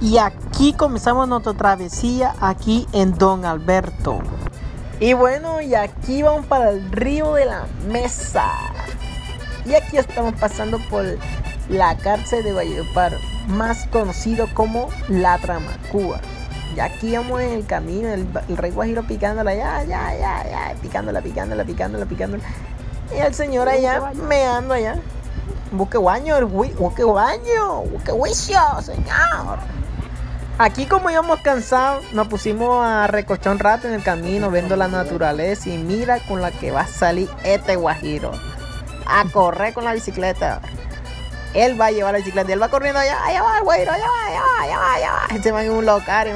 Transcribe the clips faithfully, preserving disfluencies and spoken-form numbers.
Y aquí comenzamos nuestra travesía aquí en Don Alberto. Y bueno, y aquí vamos para el río de la Mesa. Y aquí estamos pasando por la cárcel de Valledupar, más conocido como La Tramacúa. Y aquí vamos en el camino, el, el rey Guajiro picándola, ya, ya, ya, ya, picándola, picándola, picándola, picándola. Y el señor allá, meando allá. Busque baño, busque baño, busque juicio, señor. Aquí como íbamos cansados, nos pusimos a recochar un rato en el camino, viendo la naturaleza. Y mira con la que va a salir este Guajiro. A correr con la bicicleta. Él va a llevar la bicicleta y él va corriendo allá, allá va el Guajiro, allá va, allá va, allá va, allá va. Este man es un local.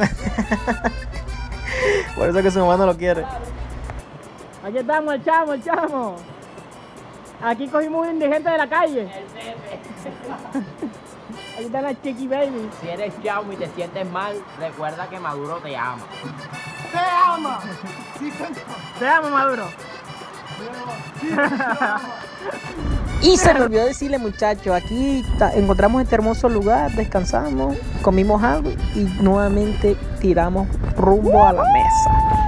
Por eso que su mamá no lo quiere. Aquí estamos, el chamo, el chamo. Aquí cogimos un indigente de la calle. El Pepe. Aquí está la Chiqui Baby. Si eres chamo y te sientes mal, recuerda que Maduro te ama. ¡Te ama! Sí, te amo, Maduro. Sí, te ama. Y se me olvidó decirle, muchachos, aquí ta, encontramos este hermoso lugar, descansamos, comimos algo y nuevamente tiramos rumbo a la mesa.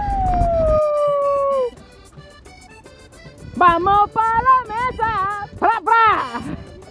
¡Vamos para la mesa! ¡Pra, pra!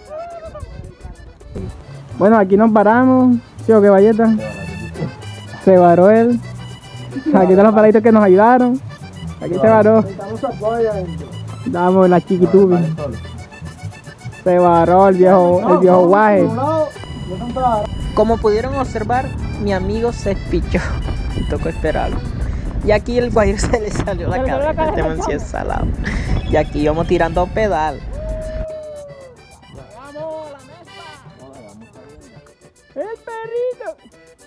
Bueno, aquí nos paramos. ¿Sí o qué, Valleta? Se varó él. Aquí están los paladitos que nos ayudaron. Aquí se varó. Damos la chiquitubi. Se varó el viejo, el viejo guaje. Como pudieron observar, mi amigo se espichó. Tocó esperarlo. Y aquí el Guajiro se le salió la cabeza. Este man sí es salado. Y aquí vamos tirando pedal. ¡Vamos a la mesa! ¡El perrito!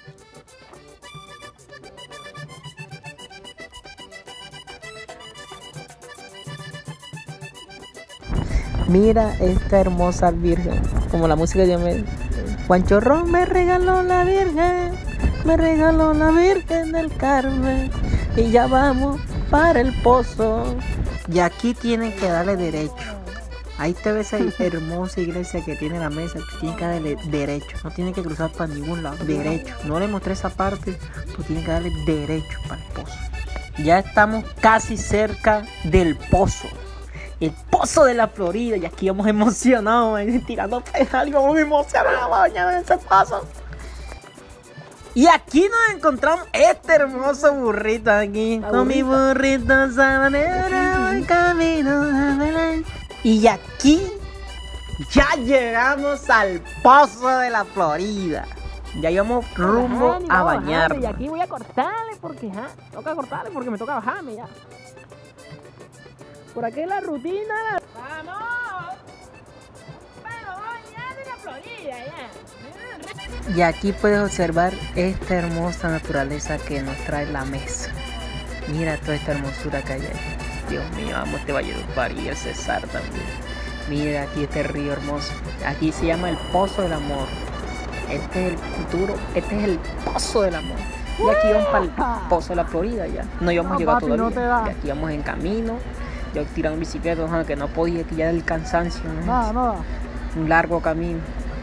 Mira esta hermosa virgen. Como la música de me... Juan Chorrón me regaló la virgen. Me regaló la virgen del Carmen. Y ya vamos para el pozo. Y aquí tienen que darle derecho. Ahí te ves esa hermosa iglesia que tiene la mesa. Tú tienes que darle derecho. No tienes que cruzar para ningún lado. Derecho. No le mostré esa parte. Tú tienes que darle derecho para el pozo. Ya estamos casi cerca del pozo. El pozo de la Florida. Y aquí vamos emocionados, man, tirando pedal y vamos emocionados bañados en ese pozo. Y aquí nos encontramos este hermoso burrito aquí. Con mi burrito sabanero voy camino a Belén. Y aquí ya llegamos al pozo de la Florida. Ya íbamos rumbo Ajá, a bañarnos. Y aquí voy a cortarle porque, ja, toca cortarle porque me toca bajarme ya. Por aquí es la rutina. ¡Vamos! Pero bañar en la Florida ya. Y aquí puedes observar esta hermosa naturaleza que nos trae la mesa. Mira toda esta hermosura que hay ahí. Dios mío, amo este Valledupar y el Cesar también. Mira aquí este río hermoso. Aquí se llama el Pozo del Amor. Este es el futuro, este es el Pozo del Amor. Y aquí vamos para el Pozo de la Florida ya. No íbamos a llegar todavía. Y aquí vamos en camino. Yo tirando bicicleta, ¿no? Que no podía, que ya del cansancio. ¿No? Nada, nada. Un largo camino.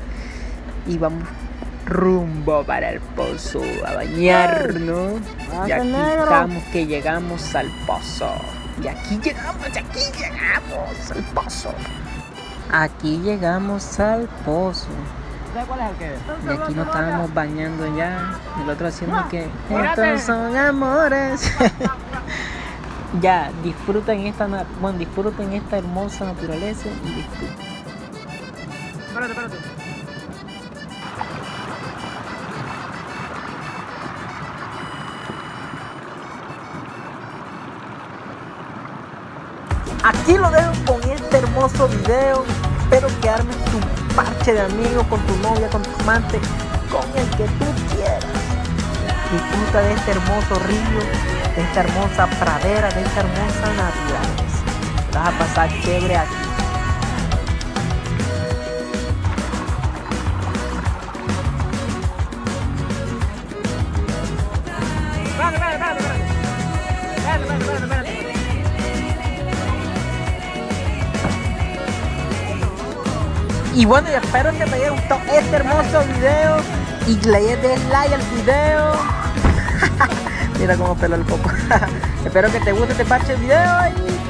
Y vamos rumbo para el pozo a bañarnos. Y aquí estamos que llegamos al pozo. Y aquí llegamos, y aquí llegamos al pozo. Aquí llegamos al pozo. ¿Sabes cuál es el que es? Y aquí nos estábamos bañando ya. El otro haciendo que estos son amores. Ya, disfruten esta, bueno, disfruten esta hermosa naturaleza y disfruten. Espérate, espérate. Aquí lo dejo con este hermoso video. Espero que armes tu parche de amigos con tu novia, con tu amante, con el que tú quieras. Disfruta de este hermoso río, de esta hermosa pradera, de esta hermosa naturaleza. Te vas a pasar chévere aquí. Espérate, espérate, espérate, espérate. Espérate, espérate, espérate, espérate. Y bueno, yo espero que te haya gustado este hermoso video. y le des like al video. Mira cómo peló el popo. Espero que te guste este parche del video y